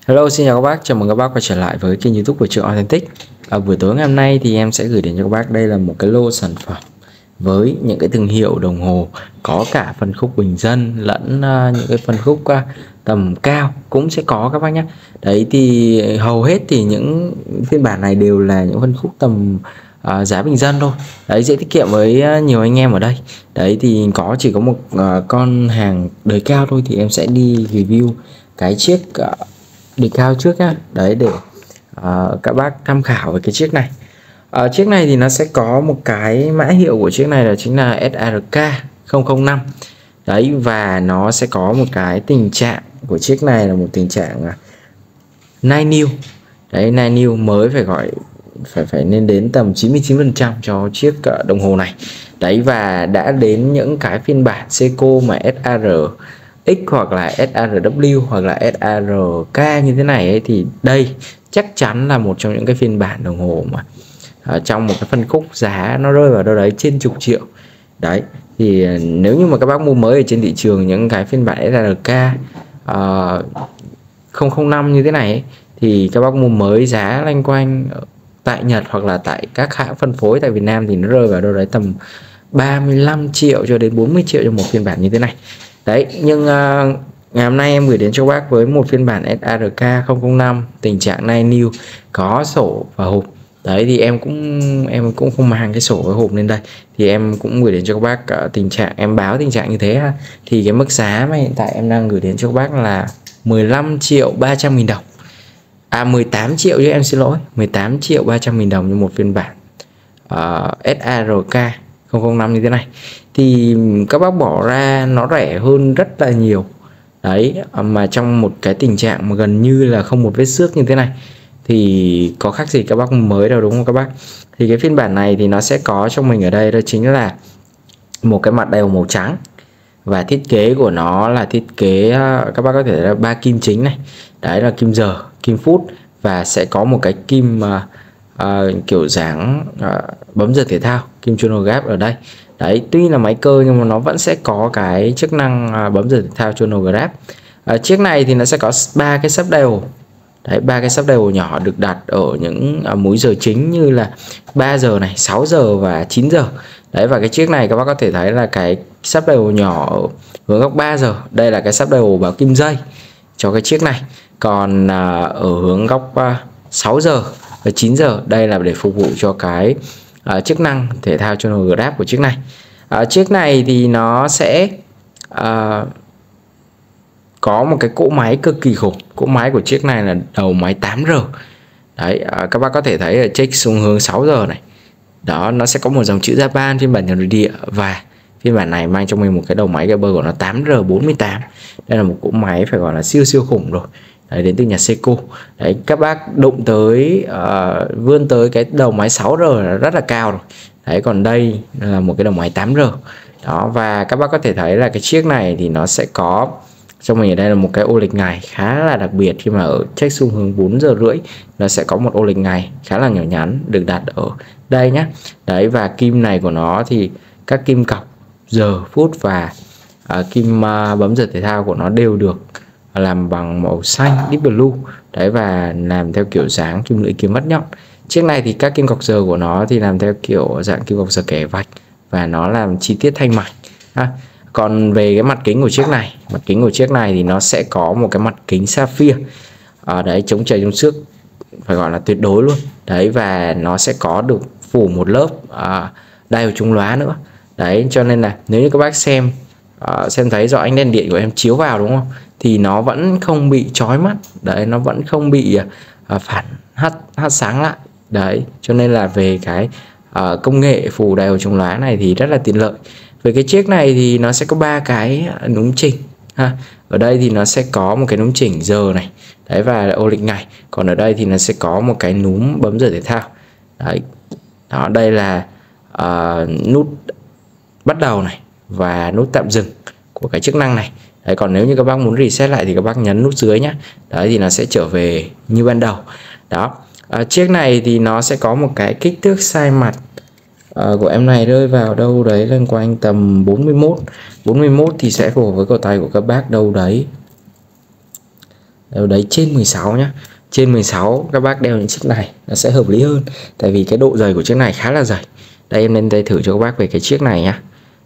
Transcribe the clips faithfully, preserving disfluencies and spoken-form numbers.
Hello, xin chào các bác, chào mừng các bác quay trở lại với kênh YouTube của Trường Authentic. Ở buổi tối ngày hôm nay thì em sẽ gửi đến cho các bác đây là một cái lô sản phẩm với những cái thương hiệu đồng hồ có cả phân khúc bình dân lẫn uh, những cái phân khúc uh, tầm cao cũng sẽ có các bác nhé. Đấy thì hầu hết thì những phiên bản này đều là những phân khúc tầm uh, giá bình dân thôi. Đấy, dễ tiết kiệm với uh, nhiều anh em ở đây. Đấy thì có chỉ có một uh, con hàng đời cao thôi thì em sẽ đi review cái chiếc uh, đỉnh cao trước nhá. Đấy để uh, các bác tham khảo về cái chiếc này. uh, Chiếc này thì nó sẽ có một cái mã hiệu của chiếc này là chính là ét rờ ca không không năm. Đấy, và nó sẽ có một cái tình trạng của chiếc này là một tình trạng uh, nine new. Đấy, nine new mới phải gọi phải phải nên đến tầm chín mươi chín phần trăm cho chiếc uh, đồng hồ này. Đấy, và đã đến những cái phiên bản Seiko mà ét rờ X hoặc là ét rờ vê hoặc là ét rờ ca như thế này ấy, thì đây chắc chắn là một trong những cái phiên bản đồng hồ mà ở trong một cái phân khúc giá nó rơi vào đâu đấy trên chục triệu. Đấy thì nếu như mà các bác mua mới ở trên thị trường những cái phiên bản ét rờ ca uh, không không năm như thế này ấy, thì các bác mua mới giá loanh quanh tại Nhật hoặc là tại các hãng phân phối tại Việt Nam thì nó rơi vào đâu đấy tầm ba mươi lăm triệu cho đến bốn mươi triệu cho một phiên bản như thế này. Đấy, nhưng uh, ngày hôm nay em gửi đến cho bác với một phiên bản ét rờ ca không không năm tình trạng nine new có sổ và hộp. Đấy thì em cũng em cũng không mang cái sổ với hộp lên đây, thì em cũng gửi đến cho các bác uh, tình trạng em báo tình trạng như thế ha. Thì cái mức giá mà hiện tại em đang gửi đến cho các bác là mười lăm triệu ba trăm nghìn đồng. À mười tám triệu chứ, em xin lỗi, mười tám triệu ba trăm nghìn đồng như một phiên bản uh, ét rờ ca không không năm như thế này. Thì các bác bỏ ra nó rẻ hơn rất là nhiều. Đấy, mà trong một cái tình trạng mà gần như là không một vết xước như thế này thì có khác gì các bác mới đâu, đúng không các bác? Thì cái phiên bản này thì nó sẽ có trong mình ở đây đó chính là một cái mặt đều màu trắng, và thiết kế của nó là thiết kế các bác có thể là ba kim chính này. Đấy là kim giờ, kim phút, và sẽ có một cái kim uh, uh, kiểu dáng uh, bấm giờ thể thao, kim chronograph ở đây. Đấy, tuy là máy cơ nhưng mà nó vẫn sẽ có cái chức năng uh, bấm giờ thể thao chronograph. Uh, chiếc này thì nó sẽ có ba cái sắp đều. Đấy, ba cái sắp đều nhỏ được đặt ở những uh, múi giờ chính như là ba giờ này, sáu giờ và chín giờ. Đấy, và cái chiếc này các bác có thể thấy là cái sắp đều nhỏ ở hướng góc ba giờ. Đây là cái sắp đều bảo kim dây cho cái chiếc này. Còn uh, ở hướng góc uh, sáu giờ và chín giờ đây là để phục vụ cho cái uh, chức năng thể thao chronograph của chiếc này. Uh, chiếc này thì nó sẽ uh, có một cái cỗ máy cực kỳ khủng. Cỗ máy của chiếc này là đầu máy tám rờ. Đấy, uh, các bác có thể thấy ở check xuống hướng sáu giờ này. Đó, nó sẽ có một dòng chữ Japan phiên bản nội địa, và phiên bản này mang trong mình một cái đầu máy Gerber của nó tám rờ bốn mươi tám. Đây là một cỗ máy phải gọi là siêu siêu khủng rồi. Đấy, đến từ nhà Seiko. Đấy, các bác đụng tới uh, vươn tới cái đầu máy sáu rờ là rất là cao rồi. Đấy, còn đây là một cái đầu máy tám rờ. Đó, và các bác có thể thấy là cái chiếc này thì nó sẽ có trong mình ở đây là một cái ô lịch ngày khá là đặc biệt, khi mà ở check xu hướng bốn giờ rưỡi nó sẽ có một ô lịch ngày khá là nhỏ nhắn được đặt ở đây nhé. Đấy, và kim này của nó thì các kim cọc giờ phút và uh, kim uh, bấm giờ thể thao của nó đều được làm bằng màu xanh deep blue. Đấy, và làm theo kiểu dáng kim lưỡi kiếm vắt nhọn. Chiếc này thì các kim cọc giờ của nó thì làm theo kiểu dạng kim cọc giờ kẻ vạch, và nó làm chi tiết thanh mảnh. À, còn về cái mặt kính của chiếc này, mặt kính của chiếc này thì nó sẽ có một cái mặt kính sapphire. À, đấy, chống trời chống xước phải gọi là tuyệt đối luôn. Đấy, và nó sẽ có được phủ một lớp à, diode chống lóa nữa. Đấy, cho nên là nếu như các bác xem uh, xem thấy do ánh đèn điện của em chiếu vào, đúng không, thì nó vẫn không bị chói mắt. Đấy, nó vẫn không bị uh, phản hắt hắt sáng lại. Đấy, cho nên là về cái uh, công nghệ phủ diode chống lóa này thì rất là tiện lợi. Về cái chiếc này thì nó sẽ có ba cái núm chỉnh ha. Ở đây thì nó sẽ có một cái núm chỉnh giờ này. Đấy, và ô lịch ngày. Còn ở đây thì nó sẽ có một cái núm bấm giờ thể thao. Đấy. Đó, đây là uh, nút bắt đầu này và nút tạm dừng của cái chức năng này. Đấy, còn nếu như các bác muốn reset lại thì các bác nhấn nút dưới nhé. Đấy, thì nó sẽ trở về như ban đầu. Đó. Uh, chiếc này thì nó sẽ có một cái kích thước size mặt uh, của em này rơi vào đâu đấy lên quanh tầm bốn mươi mốt. bốn mươi mốt thì sẽ phù hợp với cổ tay của các bác đâu đấy đâu đấy trên mười sáu nhá. Trên mười sáu các bác đeo những chiếc này nó sẽ hợp lý hơn, tại vì cái độ dày của chiếc này khá là dày. Đây em lên tay thử cho các bác về cái chiếc này nhá.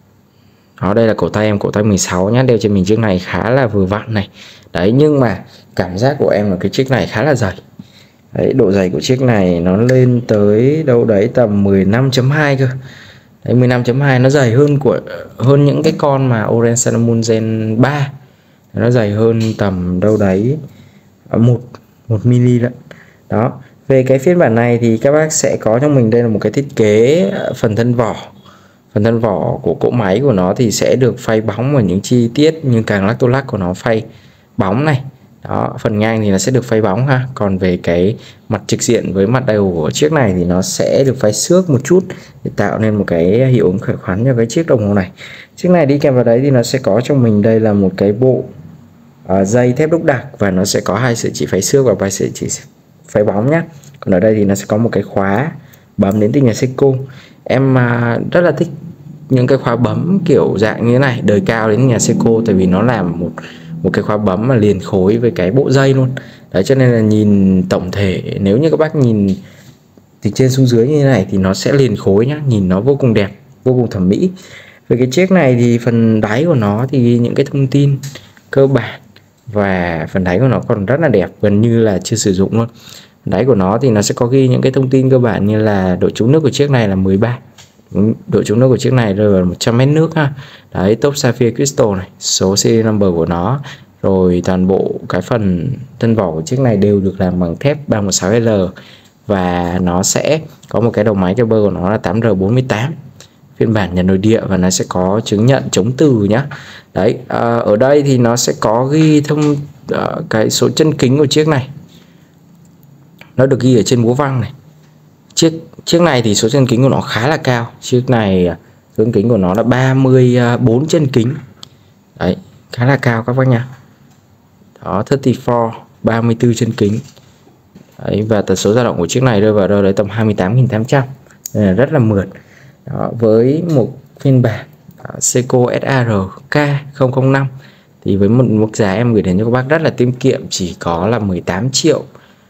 Đó, đây là cổ tay em, cổ tay mười sáu nhá, đeo trên mình chiếc này khá là vừa vặn này. Đấy, nhưng mà cảm giác của em là cái chiếc này khá là dày. Đấy, độ dày của chiếc này nó lên tới đâu đấy tầm mười lăm chấm hai cơ. Đấy, mười lăm chấm hai nó dày hơn của hơn những cái con mà Orange Sun and Moon Gen ba. Nó dày hơn tầm đâu đấy một một mi-li lận. Đó. Về cái phiên bản này thì các bác sẽ có trong mình đây là một cái thiết kế phần thân vỏ. Phần thân vỏ của cỗ máy của nó thì sẽ được phay bóng ở những chi tiết như càng lắc tô lắc của nó phay bóng này. Đó, phần ngang thì nó sẽ được phay bóng ha. Còn về cái mặt trực diện với mặt đều của chiếc này thì nó sẽ được phay xước một chút để tạo nên một cái hiệu ứng khỏe khoắn cho cái chiếc đồng hồ này. Chiếc này đi kèm vào đấy thì nó sẽ có trong mình đây là một cái bộ uh, dây thép đúc đặc, và nó sẽ có hai sợi chỉ phay xước và hai sợi chỉ phay bóng nhá. Còn ở đây thì nó sẽ có một cái khóa bấm đến từ nhà Seiko. Em uh, rất là thích những cái khóa bấm kiểu dạng như thế này, đời cao đến nhà Seiko, tại vì nó làm một một cái khóa bấm mà liền khối với cái bộ dây luôn. Đấy, cho nên là nhìn tổng thể, nếu như các bác nhìn từ trên xuống dưới như thế này thì nó sẽ liền khối nhá, nhìn nó vô cùng đẹp, vô cùng thẩm mỹ. Về cái chiếc này thì phần đáy của nó thì những cái thông tin cơ bản, và phần đáy của nó còn rất là đẹp, gần như là chưa sử dụng luôn. Đáy của nó thì nó sẽ có ghi những cái thông tin cơ bản như là độ chống nước của chiếc này là mười ba. Độ chống nước của chiếc này rơi vào một trăm mét nước ha. Đấy, top Sapphire Crystal này, số serial number của nó. Rồi toàn bộ cái phần thân vỏ của chiếc này đều được làm bằng thép ba một sáu L, và nó sẽ có một cái đầu máy caliber của nó là tám R bốn mươi tám, phiên bản Nhật nội địa, và nó sẽ có chứng nhận chống từ nhá. Đấy, à, ở đây thì nó sẽ có ghi thông uh, cái số chân kính của chiếc này, nó được ghi ở trên búa văng này. Chiếc chiếc này thì số chân kính của nó khá là cao. Chiếc này số chân kính của nó là ba mươi bốn chân kính. Đấy, khá là cao các bác nha. Đó, ba mươi tư, ba mươi tư chân kính. Đấy, và tần số dao động của chiếc này rơi vào đâu đấy tầm hai mươi tám nghìn tám trăm. Nên là rất là mượt. Đó, với một phiên bản uh, Seiko S A R K không không năm thì với một mức giá em gửi đến cho các bác rất là tiết kiệm, chỉ có là mười tám triệu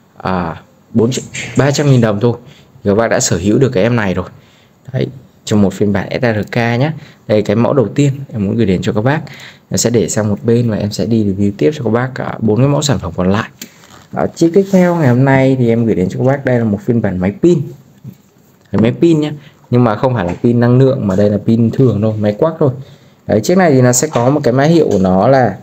ba trăm nghìn đồng thôi. Các bác đã sở hữu được cái em này rồi. Đấy, trong một phiên bản S A R K nhé. Đây cái mẫu đầu tiên em muốn gửi đến cho các bác. Em sẽ để sang một bên và em sẽ đi review tiếp cho các bác cả bốn cái mẫu sản phẩm còn lại. Ở chiếc tiếp theo ngày hôm nay thì em gửi đến cho các bác đây là một phiên bản máy pin. Máy pin nhé, nhưng mà không phải là pin năng lượng mà đây là pin thường thôi, máy quắc thôi. Đấy, chiếc này thì nó sẽ có một cái mã hiệu của nó là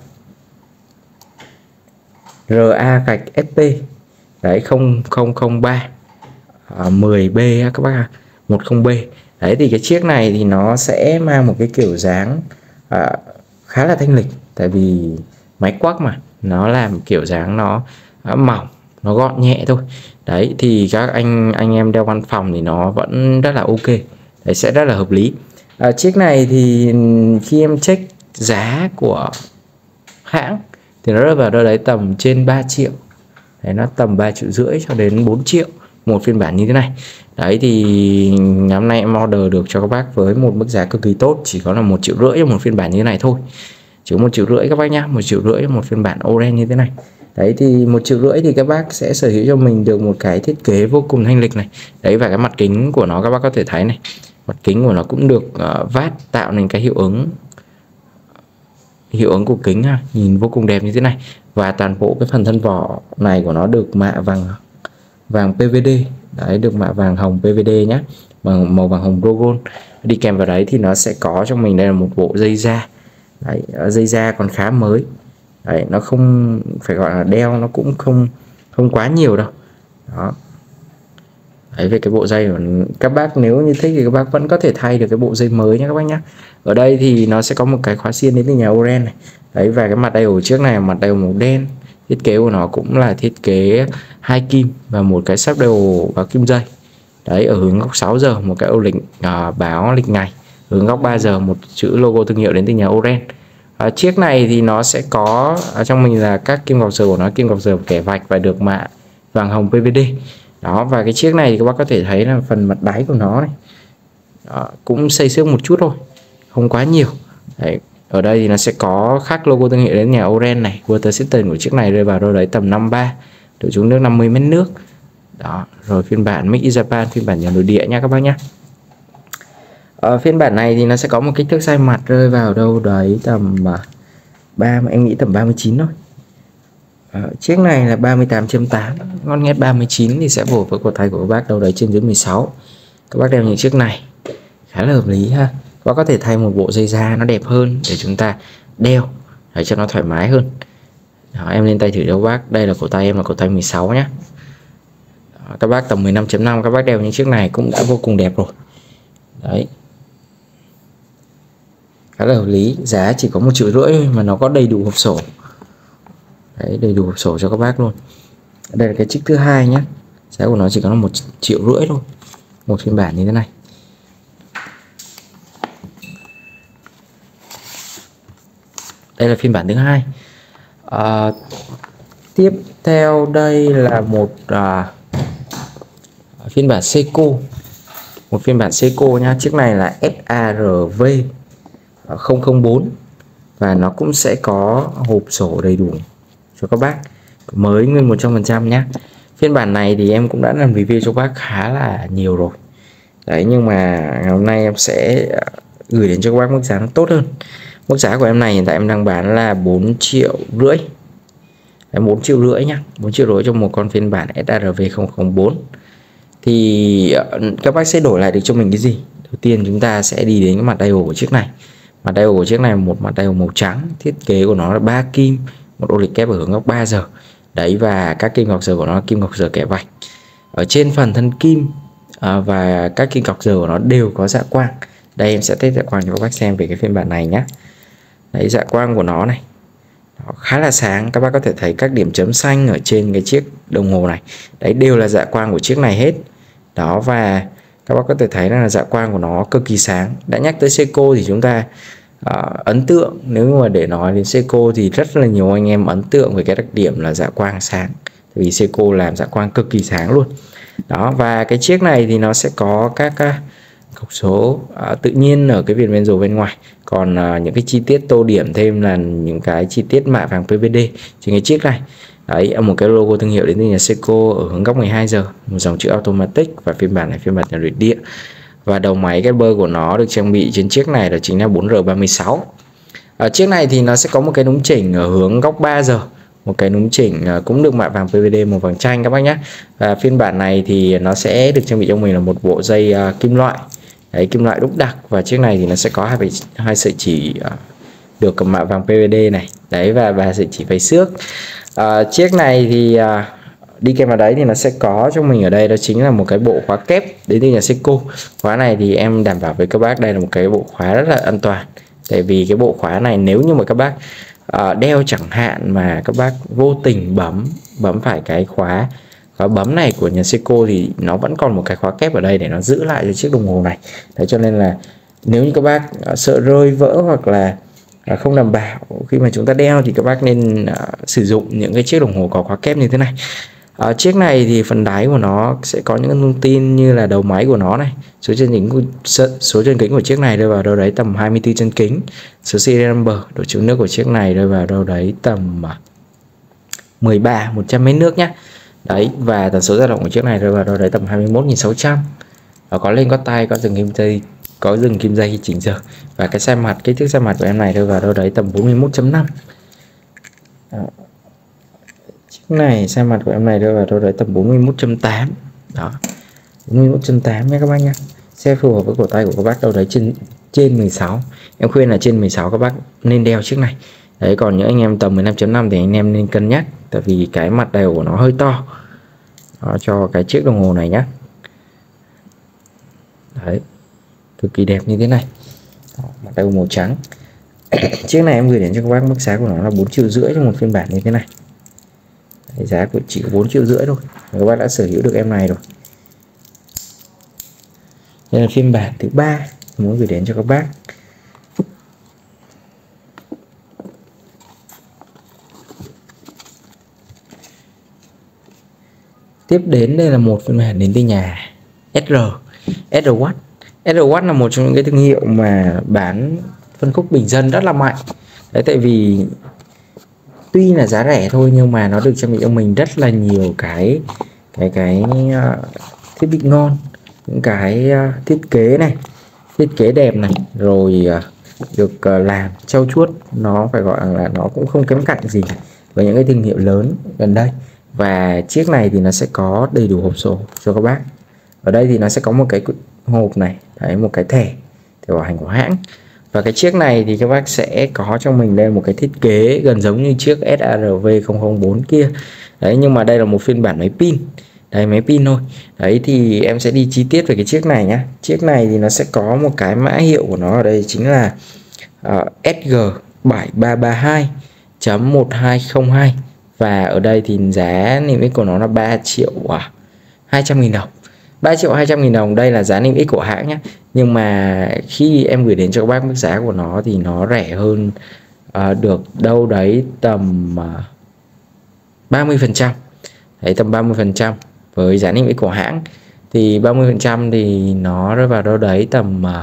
R A S P. Đấy, không không không ba à, mười B các bác, một không B. Đấy, thì cái chiếc này thì nó sẽ mang một cái kiểu dáng à, khá là thanh lịch, tại vì máy quắc mà nó làm kiểu dáng nó à, mỏng, nó gọn nhẹ thôi. Đấy, thì các anh anh em đeo văn phòng thì nó vẫn rất là ok. Đấy, sẽ rất là hợp lý. À, chiếc này thì khi em check giá của hãng thì nó rơi vào đâu đấy tầm trên ba triệu. Đấy, nó tầm ba triệu rưỡi cho đến bốn triệu một phiên bản như thế này. Đấy, thì ngày hôm nay em order được cho các bác với một mức giá cực kỳ tốt, chỉ có là một triệu rưỡi cho một phiên bản như thế này thôi. Chỉ một triệu rưỡi các bác nhá, một triệu rưỡi một phiên bản Orange như thế này. Đấy, thì một triệu rưỡi thì các bác sẽ sở hữu cho mình được một cái thiết kế vô cùng thanh lịch này. Đấy, và cái mặt kính của nó các bác có thể thấy này, mặt kính của nó cũng được uh, vát tạo nên cái hiệu ứng hiệu ứng của kính ha, nhìn vô cùng đẹp như thế này. Và toàn bộ cái phần thân vỏ này của nó được mạ vàng vàng pê vê đê. Đấy, được mạ vàng hồng pê vê đê nhé, bằng màu vàng hồng Rogon. Đi kèm vào đấy thì nó sẽ có trong mình đây là một bộ dây da. Đấy, dây da còn khá mới. Đấy, nó không phải gọi là đeo, nó cũng không không quá nhiều đâu. Đó. Đấy, về cái bộ dây của các bác nếu như thích thì các bác vẫn có thể thay được cái bộ dây mới nhé các bác nhé. Ở đây thì nó sẽ có một cái khóa xiên đến từ nhà Orange này. Đấy, và cái mặt đây ở trước này mặt đây màu đen. Thiết kế của nó cũng là thiết kế hai kim và một cái sắp đều vào kim dây. Đấy, ở hướng góc sáu giờ một cái ô lịch uh, báo lịch ngày, hướng góc ba giờ một chữ logo thương hiệu đến từ nhà Orange. À, chiếc này thì nó sẽ có ở trong mình là các kim gọc giờ của nó kim gọc giờ kẻ vạch và được mạ vàng hồng pê vê đê. Đó, và cái chiếc này thì các bác có thể thấy là phần mặt đáy của nó này. Đó, cũng xây xước một chút thôi, không quá nhiều. Đấy, Ở đây thì nó sẽ có khắc logo thương hiệu đến nhà Oren này. Water system của chiếc này rơi vào đâu đấy tầm năm mươi ba, độ trúng nước năm mươi mét nước. Đó, rồi phiên bản Made in Japan, phiên bản nhà nội địa nha các bác nhé. Ở phiên bản này thì nó sẽ có một kích thước size mặt rơi vào đâu đấy tầm ba, em nghĩ tầm ba mươi chín thôi. À, chiếc này là ba mươi tám chấm tám, ngon nghét ba mươi chín thì sẽ phù hợp với cổ tay của các bác đâu đấy trên dưới mười sáu. Các bác đeo những chiếc này khá là hợp lý ha. Các bác có thể thay một bộ dây da nó đẹp hơn để chúng ta đeo để cho nó thoải mái hơn. Đó, em lên tay thử cho các bác. Đây là cổ tay em, là cổ tay mười sáu nhé. Đó, các bác tầm mười lăm chấm năm các bác đeo những chiếc này cũng đã vô cùng đẹp rồi. Đấy, khá là hợp lý. Giá chỉ có một triệu rưỡi thôi mà nó có đầy đủ hộp sổ. Đấy, đầy đủ hộp sổ cho các bác luôn. Đây là cái chiếc thứ hai nhé. Giá của nó chỉ có là một triệu rưỡi thôi, một phiên bản như thế này. Đây là phiên bản thứ hai. À, tiếp theo đây là một à, phiên bản Seiko, một phiên bản Seiko nha. Chiếc này là S A R V không không bốn và nó cũng sẽ có hộp sổ đầy đủ cho các bác, mới nguyên một trăm phần trăm nhé. Phiên bản này thì em cũng đã làm review cho các bác khá là nhiều rồi. Đấy, nhưng mà ngày hôm nay em sẽ gửi đến cho các bác mức giá nó tốt hơn. Mức giá của em này hiện tại em đang bán là bốn triệu rưỡi. Đấy, bốn triệu rưỡi nhá, bốn triệu rưỡi cho một con phiên bản S A R V không không bốn. Thì các bác sẽ đổi lại được cho mình cái gì? Đầu tiên chúng ta sẽ đi đến cái mặt dial của chiếc này. Mặt dial của chiếc này một mặt dial màu trắng, thiết kế của nó là ba kim, một ô lịch kép ở hướng góc ba giờ. Đấy, và các kim ngọc giờ của nó là kim ngọc giờ kẻ vạch. Ở trên phần thân kim à, và các kim ngọc giờ của nó đều có dạ quang. Đây em sẽ test dạ quang cho các bác xem về cái phiên bản này nhé. Đấy, dạ quang của nó này nó khá là sáng. Các bác có thể thấy các điểm chấm xanh ở trên cái chiếc đồng hồ này. Đấy đều là dạ quang của chiếc này hết. Đó, và các bác có thể thấy là dạ quang của nó cực kỳ sáng. Đã nhắc tới Seiko thì chúng ta uh, ấn tượng, nếu mà để nói đến Seiko thì rất là nhiều anh em ấn tượng với cái đặc điểm là dạ quang sáng. Vì Seiko làm dạ quang cực kỳ sáng luôn. Đó, và cái chiếc này thì nó sẽ có các uh, cọc số uh, tự nhiên ở cái viền bên rồ bên ngoài. Còn uh, những cái chi tiết tô điểm thêm là những cái chi tiết mạ vàng pê vê đê trên cái chiếc này. Đấy, một cái logo thương hiệu đến từ nhà Seiko ở hướng góc mười hai giờ, một dòng chữ automatic, và phiên bản này phiên bản nhà nội địa. Và đầu máy cái bơ của nó được trang bị trên chiếc này là chính là bốn R ba mươi sáu. Ở chiếc này thì nó sẽ có một cái núm chỉnh ở hướng góc ba giờ, một cái núm chỉnh cũng được mạ vàng pê vê đê màu vàng chanh các bác nhé. Và phiên bản này thì nó sẽ được trang bị cho mình là một bộ dây uh, kim loại. Đấy, kim loại đúc đặc, và chiếc này thì nó sẽ có hai, hai sợi chỉ uh, được cầm mạ vàng pê vê đê này. Đấy, và và sợi chỉ phẩy xước. Uh, chiếc này thì uh, đi kèm vào đấy thì nó sẽ có cho mình ở đây đó chính là một cái bộ khóa kép đến từ nhà Seiko. Khóa này thì em đảm bảo với các bác đây là một cái bộ khóa rất là an toàn. Tại vì cái bộ khóa này nếu như mà các bác uh, đeo chẳng hạn mà các bác vô tình bấm bấm phải cái khóa khóa bấm này của nhà Seiko thì nó vẫn còn một cái khóa kép ở đây để nó giữ lại cho chiếc đồng hồ này. Đấy, cho nên là nếu như các bác uh, sợ rơi vỡ hoặc là không đảm bảo khi mà chúng ta đeo thì các bác nên uh, sử dụng những cái chiếc đồng hồ có khóa kép như thế này. Uh, chiếc này thì phần đáy của nó sẽ có những thông tin như là đầu máy của nó này, số chân kính của, số chân kính của chiếc này rơi vào đâu đấy tầm hai mươi tư chân kính, số serial number, độ chứa nước của chiếc này rơi vào đâu đấy tầm uh, mười ba, một trăm mét nước nhé. Đấy, và tần số dao động của chiếc này rơi vào đâu đấy tầm hai mươi mốt nghìn sáu trăm. uh, có lên có tay, có dừng kim dây, có dừng kim dây khi chỉnh giờ. Và cái size mặt, kích thước size mặt của em này rơi vào đâu đấy tầm bốn mươi mốt chấm năm. Chiếc này size mặt của em này rơi vào đâu đấy tầm bốn mươi mốt chấm tám. Đó, bốn mươi mốt chấm tám nha các bác nhé. Sẽ phù hợp với cổ tay của các bác đâu đấy trên trên mười sáu. Em khuyên là trên mười sáu các bác nên đeo chiếc này. Đấy, còn những anh em tầm mười lăm chấm năm thì anh em nên cân nhắc, tại vì cái mặt đều của nó hơi to. Đó, cho cái chiếc đồng hồ này nhé. Đấy, cực kỳ đẹp như thế này. Đó, mặt đều màu trắng. Chiếc này em gửi đến cho các bác mức giá của nó là bốn triệu rưỡi cho một phiên bản như thế này. Đấy, giá của chỉ bốn triệu rưỡi thôi, các bác đã sở hữu được em này rồi. Đây là phiên bản thứ ba muốn gửi đến cho các bác. Tiếp đến đây là một phiên bản đến từ nhà ét rờ. ét rờ Watt. ét rờ Watt là một trong những cái thương hiệu mà bán phân khúc bình dân rất là mạnh. Đấy, tại vì tuy là giá rẻ thôi nhưng mà nó được trang bị cho mình rất là nhiều cái cái cái uh, thiết bị ngon, những cái uh, thiết kế này, thiết kế đẹp này, rồi uh, được uh, làm trau chuốt, nó phải gọi là nó cũng không kém cạnh gì với những cái thương hiệu lớn gần đây. Và chiếc này thì nó sẽ có đầy đủ hộp sổ cho các bác. Ở đây thì nó sẽ có một cái hộp này, đấy, một cái thẻ thẻ bảo hành của hãng. Và cái chiếc này thì các bác sẽ có cho mình đây một cái thiết kế gần giống như chiếc S A R V không không bốn kia. Đấy, nhưng mà đây là một phiên bản máy pin. Đây, máy pin thôi. Đấy, thì em sẽ đi chi tiết về cái chiếc này nhá. Chiếc này thì nó sẽ có một cái mã hiệu của nó ở đây chính là uh, S G bảy ba ba hai chấm một hai không hai. Và ở đây thì giá niêm yết của nó là ba triệu hai trăm nghìn đồng. ba triệu hai trăm nghìn đồng, đây là giá niêm yết của hãng nhé. Nhưng mà khi em gửi đến cho các bác mức giá của nó thì nó rẻ hơn uh, được đâu đấy tầm uh, ba mươi phần trăm. Đấy, tầm ba mươi phần trăm với giá niêm yết của hãng. Thì ba mươi phần trăm thì nó rơi vào đâu đấy tầm uh,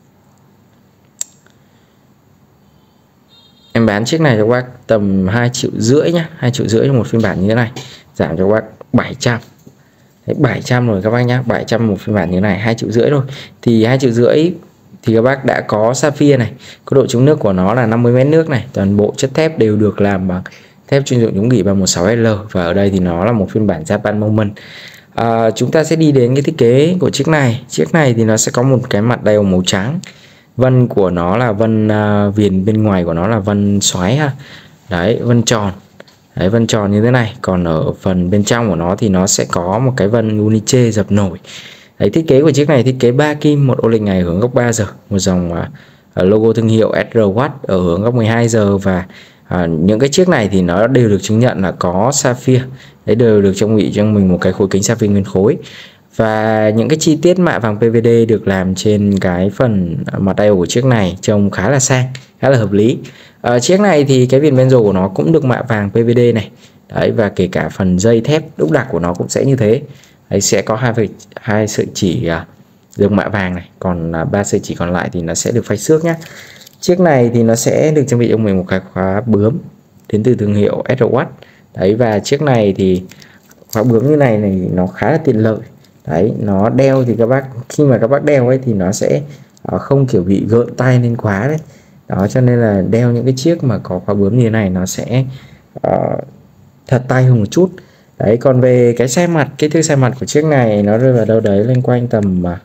em bán chiếc này cho các bác tầm hai triệu rưỡi nhá, hai triệu rưỡi cho một phiên bản như thế này, giảm cho các bác bảy trăm. Đấy, bảy trăm rồi các bác nhá, bảy trăm một phiên bản như thế này, hai triệu rưỡi thôi. Thì hai triệu rưỡi thì các bác đã có sapphire này, có độ chống nước của nó là năm mươi mét nước này, toàn bộ chất thép đều được làm bằng thép chuyên dụng chống gỉ ba một sáu L. Và ở đây thì nó là một phiên bản Japan Moment. À, chúng ta sẽ đi đến cái thiết kế của chiếc này. Chiếc này thì nó sẽ có một cái mặt dial màu trắng, vân của nó là vân uh, viền bên ngoài của nó là vân xoáy ha. Đấy, vân tròn. Đấy, vân tròn như thế này. Còn ở phần bên trong của nó thì nó sẽ có một cái vân uniche dập nổi. Đấy, thiết kế của chiếc này thiết kế ba kim, một ô lịch ngày hướng góc ba giờ, một dòng uh, logo thương hiệu S R Watt ở hướng góc mười hai giờ. Và uh, những cái chiếc này thì nó đều được chứng nhận là có sapphire. Đấy, đều được trang bị cho mình một cái khối kính sapphire nguyên khối. Và những cái chi tiết mạ vàng pê vê đê được làm trên cái phần mặt dial của chiếc này trông khá là sang, khá là hợp lý. À, chiếc này thì cái viền bezel của nó cũng được mạ vàng pê vê đê này. Đấy, và kể cả phần dây thép đúc đặt của nó cũng sẽ như thế. Đấy, sẽ có hai hai sợi chỉ được mạ vàng này, còn ba sợi chỉ còn lại thì nó sẽ được phay xước nhé. Chiếc này thì nó sẽ được trang bị cho mình một cái khóa bướm đến từ thương hiệu S R Watt. Đấy, và chiếc này thì khóa bướm như này này nó khá là tiện lợi. Đấy, nó đeo thì các bác khi mà các bác đeo ấy thì nó sẽ uh, không kiểu bị gợn tay lên quá đấy. Đó, cho nên là đeo những cái chiếc mà có khóa bướm như thế này nó sẽ uh, thật tay hơn một chút. Đấy, còn về cái xe mặt, kích thước xe mặt của chiếc này nó rơi vào đâu đấy lên quanh tầm uh,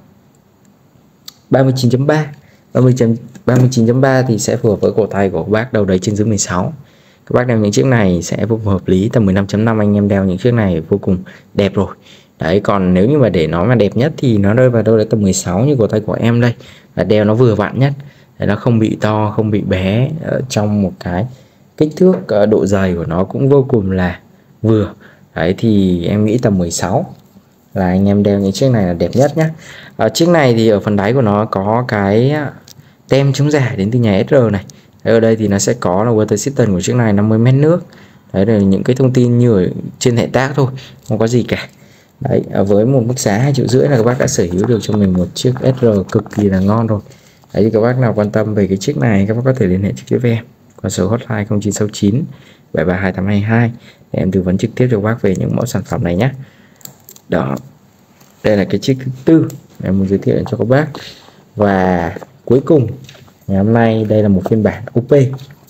ba mươi chín chấm ba. ba mươi chín chấm ba thì sẽ phù hợp với cổ tay của các bác đâu đấy trên dưới mười sáu. Các bác đeo những chiếc này sẽ vô cùng hợp lý. Tầm mười lăm chấm năm anh em đeo những chiếc này vô cùng đẹp rồi. Đấy, còn nếu như mà để nó mà đẹp nhất thì nó rơi vào đâu đấy tầm mười sáu như cổ tay của em đây. Là đeo nó vừa vặn nhất. Đấy, nó không bị to, không bị bé, ở trong một cái kích thước độ dày của nó cũng vô cùng là vừa. Đấy, thì em nghĩ tầm mười sáu là anh em đeo những chiếc này là đẹp nhất nhé. Ở chiếc này thì ở phần đáy của nó có cái tem chống giả đến từ nhà S R này. Đấy, ở đây thì nó sẽ có là water resistant của chiếc này năm mươi mét nước. Đấy là những cái thông tin như ở trên thẻ tác thôi, không có gì cả. Đấy, với một mức giá hai triệu rưỡi là các bác đã sở hữu được cho mình một chiếc S R cực kỳ là ngon rồi. Đấy, thì các bác nào quan tâm về cái chiếc này các bác có thể liên hệ trực tiếp với em qua số hotline không chín sáu chín bảy ba hai tám hai hai để em tư vấn trực tiếp cho các bác về những mẫu sản phẩm này nhé. Đó, đây là cái chiếc thứ tư em muốn giới thiệu cho các bác. Và cuối cùng ngày hôm nay đây là một phiên bản O P.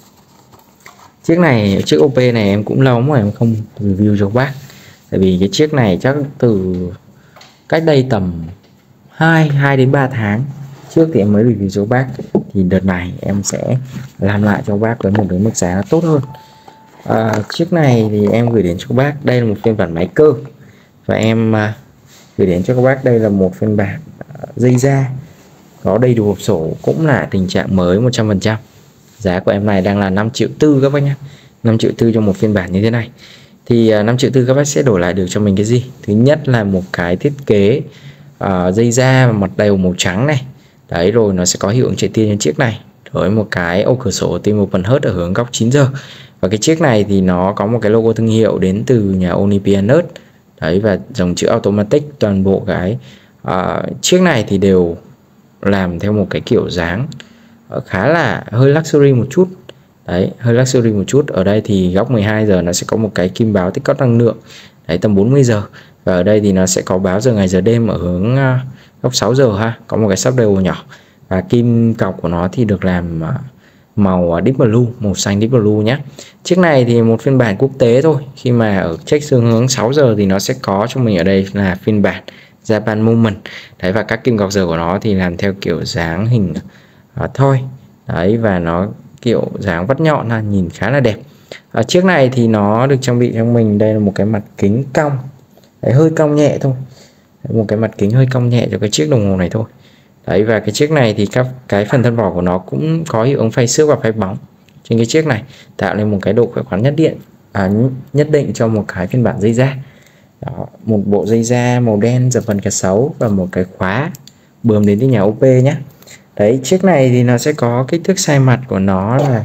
Chiếc này, chiếc O P này em cũng lâu mà em không review cho các bác. Tại vì cái chiếc này chắc từ cách đây tầm hai đến ba tháng trước thì em mới review cho các bác. Thì đợt này em sẽ làm lại cho các bác với một cái mức giá tốt hơn. À, chiếc này thì em gửi đến cho các bác. Đây là một phiên bản máy cơ. Và em uh, gửi đến cho các bác đây là một phiên bản uh, dây da, có đầy đủ hộp sổ, cũng là tình trạng mới một trăm phần trăm. Giá của em này đang là năm triệu tư các bác nhé. năm triệu tư cho một phiên bản như thế này. Thì uh, năm triệu tư các bác sẽ đổi lại được cho mình cái gì? Thứ nhất là một cái thiết kế uh, dây da mặt đều màu trắng này. Đấy, rồi nó sẽ có hiệu ứng chạy tia trên chiếc này, với một cái ô cửa sổ tim open heart ở hướng góc chín giờ. Và cái chiếc này thì nó có một cái logo thương hiệu đến từ nhà Onipianus. Đấy, và dòng chữ automatic. Toàn bộ cái uh, chiếc này thì đều làm theo một cái kiểu dáng khá là hơi luxury một chút. Đấy, hơi luxury một chút. Ở đây thì góc mười hai giờ nó sẽ có một cái kim báo tích cóp năng lượng. Đấy, tầm bốn mươi giờ. Và ở đây thì nó sẽ có báo giờ ngày giờ đêm ở hướng góc sáu giờ ha, có một cái sắp đều nhỏ. Và kim cọc của nó thì được làm màu Deep Blue, màu xanh Deep Blue nhé. Chiếc này thì một phiên bản quốc tế thôi. Khi mà ở check xu hướng sáu giờ thì nó sẽ có cho mình ở đây là phiên bản Japan Moment. Đấy, và các kim cọc giờ của nó thì làm theo kiểu dáng hình uh, thôi. Đấy, và nó kiểu dáng vắt nhọn là nhìn khá là đẹp. À, chiếc này thì nó được trang bị cho mình đây là một cái mặt kính cong. Đấy, hơi cong nhẹ thôi. Đấy, một cái mặt kính hơi cong nhẹ cho cái chiếc đồng hồ này thôi. Đấy, và cái chiếc này thì các cái phần thân vỏ của nó cũng có hiệu ứng phay xước và phay bóng trên cái chiếc này, tạo nên một cái độ khỏe khoắn nhất định à, nhất định cho một cái phiên bản dây da. Đó, một bộ dây da màu đen dập vần cá sấu và một cái khóa bướm đến từ nhà ô pê nhé. Đấy, chiếc này thì nó sẽ có kích thước size mặt của nó là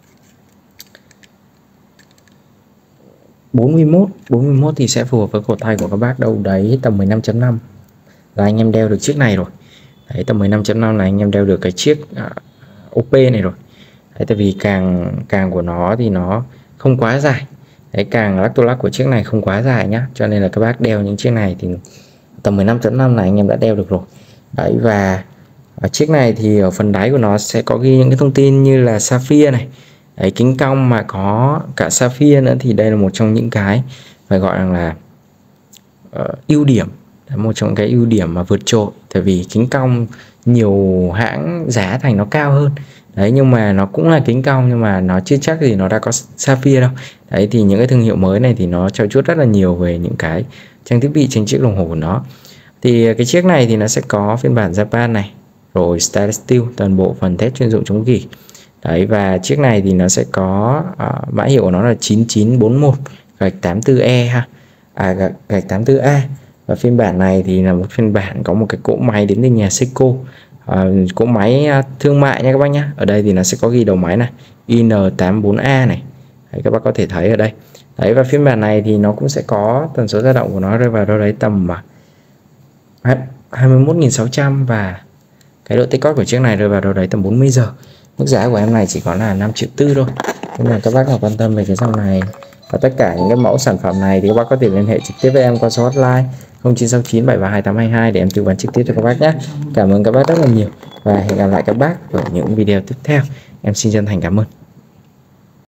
bốn mươi mốt. bốn mươi mốt thì sẽ phù hợp với cổ tay của các bác đâu đấy tầm mười lăm chấm năm là anh em đeo được chiếc này rồi. Đấy, tầm mười lăm chấm năm là anh em đeo được cái chiếc uh, ô pê này rồi. Đấy, tại vì càng càng của nó thì nó không quá dài. Đấy, càng lắc tô lắc của chiếc này không quá dài nhá, cho nên là các bác đeo những chiếc này thì tầm mười lăm chấm năm là anh em đã đeo được rồi. Đấy, và ở chiếc này thì ở phần đáy của nó sẽ có ghi những cái thông tin như là sapphire này. Đấy, kính cong mà có cả sapphire nữa thì đây là một trong những cái phải gọi rằng là uh, ưu điểm. Đấy, một trong cái ưu điểm mà vượt trội, tại vì kính cong nhiều hãng giá thành nó cao hơn. Đấy, nhưng mà nó cũng là kính cong nhưng mà nó chưa chắc gì nó đã có sapphire đâu. Đấy, thì những cái thương hiệu mới này thì nó trau chuốt rất là nhiều về những cái trang thiết bị trên chiếc đồng hồ của nó. Thì cái chiếc này thì nó sẽ có phiên bản Japan này, rồi stainless steel, toàn bộ phần thép chuyên dụng chống gỉ. Đấy, và chiếc này thì nó sẽ có uh, mã hiệu của nó là chín chín bốn mốt gạch tám tư E ha, à gạch, gạch tám tư A. Và phiên bản này thì là một phiên bản có một cái cỗ máy đến từ nhà Seiko, uh, cỗ máy uh, thương mại nha các bác nhé. Ở đây thì nó sẽ có ghi đầu máy này I N tám bốn A này. Đấy, các bác có thể thấy ở đây. Đấy, và phiên bản này thì nó cũng sẽ có tần số dao động của nó rơi vào đâu đấy tầm hai mươi mốt nghìn sáu trăm và cái độ tích cóp của chiếc này rơi vào đâu đấy tầm bốn mươi giờ. Mức giá của em này chỉ có là năm triệu tư thôi. Nên là các bác nào quan tâm về cái dòng này và tất cả những cái mẫu sản phẩm này thì các bác có thể liên hệ trực tiếp với em qua số hotline không chín sáu chín bảy ba hai tám hai hai để em tư vấn trực tiếp cho các bác nhé. Cảm ơn các bác rất là nhiều và hẹn gặp lại các bác ở những video tiếp theo. Em xin chân thành cảm ơn.